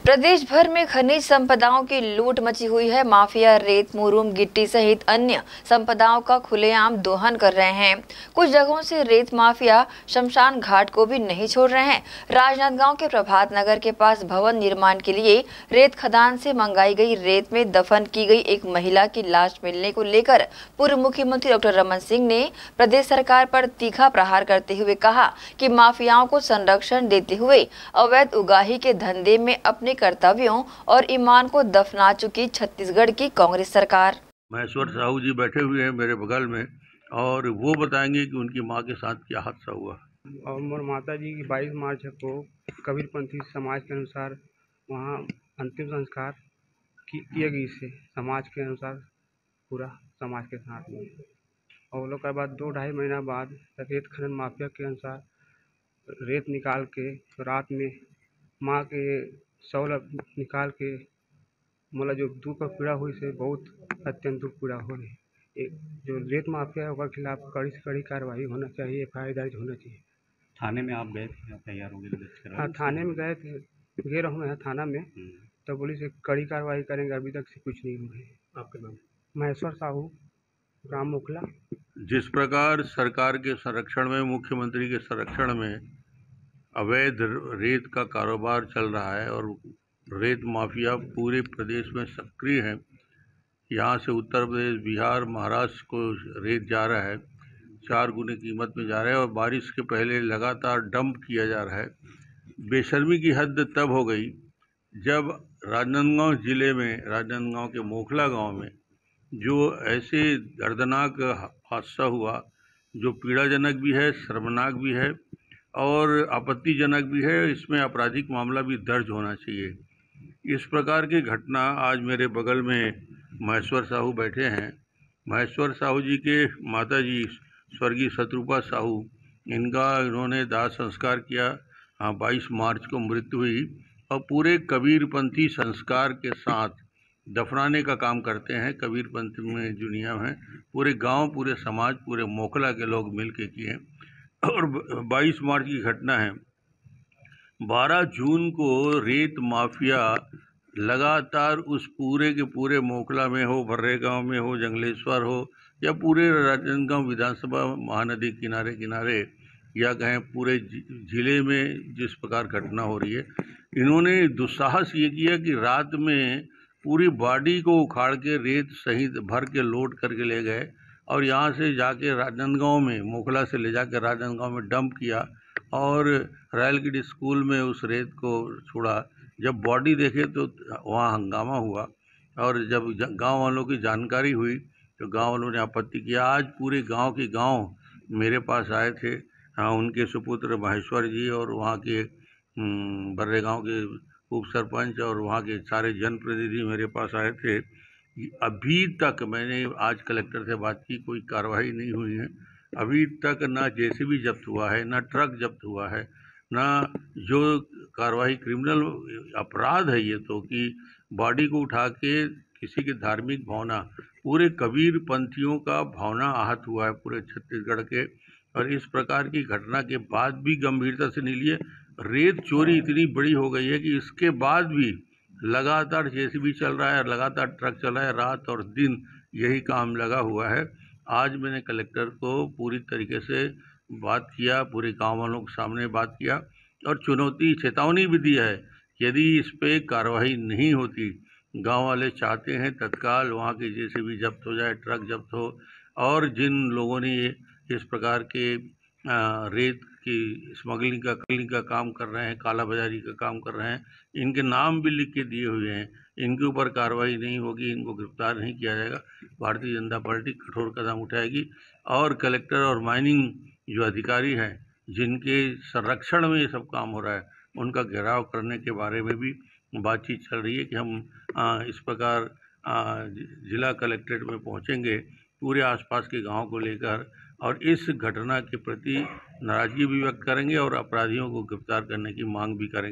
प्रदेश भर में खनिज संपदाओं की लूट मची हुई है। माफिया रेत, मुरूम, गिट्टी सहित अन्य संपदाओं का खुलेआम दोहन कर रहे हैं। कुछ जगहों से रेत माफिया शमशान घाट को भी नहीं छोड़ रहे हैं। राजनांदगांव के प्रभात नगर के पास भवन निर्माण के लिए रेत खदान से मंगाई गई रेत में दफन की गई एक महिला की लाश मिलने को लेकर पूर्व मुख्यमंत्री डॉक्टर रमन सिंह ने प्रदेश सरकार पर तीखा प्रहार करते हुए कहा कि माफियाओं को संरक्षण देते हुए अवैध उगाही के धंधे में अपने कर्तव्यों और ईमान को दफना चुकी छत्तीसगढ़ की कांग्रेस सरकार। महेश्वर साहू जी बैठे हुए हैं मेरे बगल में और वो बताएंगे कि उनकी मां के साथ क्या हादसा हुआ। और माता जी की 22 मार्च को कबीरपंथी समाज के अनुसार वहाँ अंतिम संस्कार किए गए से समाज के अनुसार पूरा समाज के साथ में। और लोग के बाद 2-2.5 महीना बाद रेत खनन माफिया के अनुसार रेत निकाल के रात में माँ के शव निकाल के मतलब जो दुख और पीड़ा हुई से बहुत अत्यंत दुख पीड़ा हो रही। जो रेत माफिया है उसके खिलाफ कड़ी से कड़ी कार्रवाई होना चाहिए, FIR दर्ज होना चाहिए। थाने में आप गए थे? तैयार हो गए? हाँ, थाने में गए थे, गए रहा हूँ थाना में, तो पुलिस कड़ी कार्रवाई करेंगे। अभी तक से कुछ नहीं हुआ है। आपका नाम? महेश्वर साहू, ग्राम मोखला। जिस प्रकार सरकार के संरक्षण में, मुख्यमंत्री के संरक्षण में अवैध रेत का कारोबार चल रहा है और रेत माफिया पूरे प्रदेश में सक्रिय है। यहाँ से उत्तर प्रदेश, बिहार, महाराष्ट्र को रेत जा रहा है, 4 गुने कीमत में जा रहा है और बारिश के पहले लगातार डंप किया जा रहा है। बेशर्मी की हद तब हो गई जब राजनांदगांव जिले में, राजनांदगांव के मोखला गांव में जो ऐसे दर्दनाक हादसा हुआ जो पीड़ाजनक भी है, शर्मनाक भी है और आपत्तिजनक भी है। इसमें आपराधिक मामला भी दर्ज होना चाहिए। इस प्रकार की घटना आज मेरे बगल में महेश्वर साहू बैठे हैं। महेश्वर साहू जी के माता जी स्वर्गीय शत्रुपा साहू, इन्होंने दाह संस्कार किया। 22 मार्च को मृत्यु हुई और पूरे कबीरपंथी संस्कार के साथ दफनाने का काम करते हैं। कबीरपंथी में जो नियम है पूरे गांव, पूरे समाज, पूरे मोखला के लोग मिल के किए और 22 मार्च की घटना है। 12 जून को रेत माफिया लगातार उस पूरे के पूरे मोखला में हो, भर्रे गांव में हो, जंगलेश्वर हो या पूरे राजनांदगांव विधानसभा महानदी किनारे किनारे या कहें पूरे जिले में जिस प्रकार घटना हो रही है, इन्होंने दुस्साहस ये किया कि रात में पूरी बॉडी को उखाड़ के रेत सहित भर के लोड करके ले गए और यहाँ से जाके राजनांदगांव में, मोखला से ले जाकर राजनांदगांव में डंप किया और रायलगढ़ स्कूल में उस रेत को छोड़ा। जब बॉडी देखे तो वहाँ हंगामा हुआ और जब गांव वालों की जानकारी हुई तो गांव वालों ने आपत्ति किया। आज पूरे गांव के गांव मेरे पास आए थे। हाँ, उनके सुपुत्र महेश्वर जी और वहाँ के बर्रे गांव के उप सरपंच और वहाँ के सारे जनप्रतिनिधि मेरे पास आए थे। अभी तक मैंने आज कलेक्टर से बात की, कोई कार्रवाई नहीं हुई है। अभी तक ना JCB जब्त हुआ है, ना ट्रक जब्त हुआ है, ना जो कार्रवाई क्रिमिनल अपराध है ये तो कि बॉडी को उठा के किसी की धार्मिक भावना, पूरे कबीर पंथियों का भावना आहत हुआ है पूरे छत्तीसगढ़ के। और इस प्रकार की घटना के बाद भी गंभीरता से नहीं लिए। रेत चोरी इतनी बड़ी हो गई है कि इसके बाद भी लगातार JCB चल रहा है, लगातार ट्रक चल रहा है, रात और दिन यही काम लगा हुआ है। आज मैंने कलेक्टर को पूरी तरीके से बात किया, पूरे गांव वालों के सामने बात किया और चेतावनी भी दी है। यदि इस पे कार्रवाई नहीं होती, गांव वाले चाहते हैं तत्काल वहां के JCB जब्त हो जाए, ट्रक जब्त हो और जिन लोगों ने इस प्रकार के रेत की स्मगलिंग का काम कर रहे हैं, काला बाजारी का काम कर रहे हैं, इनके नाम भी लिख के दिए हुए हैं। इनके ऊपर कार्रवाई नहीं होगी, इनको गिरफ्तार नहीं किया जाएगा, भारतीय जनता पार्टी कठोर कदम उठाएगी। और कलेक्टर और माइनिंग जो अधिकारी हैं जिनके संरक्षण में ये सब काम हो रहा है, उनका घेराव करने के बारे में भी बातचीत चल रही है कि हम इस प्रकार जिला कलेक्ट्रेट में पहुंचेंगे पूरे आसपास के गांव को लेकर और इस घटना के प्रति नाराजगी भी व्यक्त करेंगे और अपराधियों को गिरफ्तार करने की मांग भी करेंगे।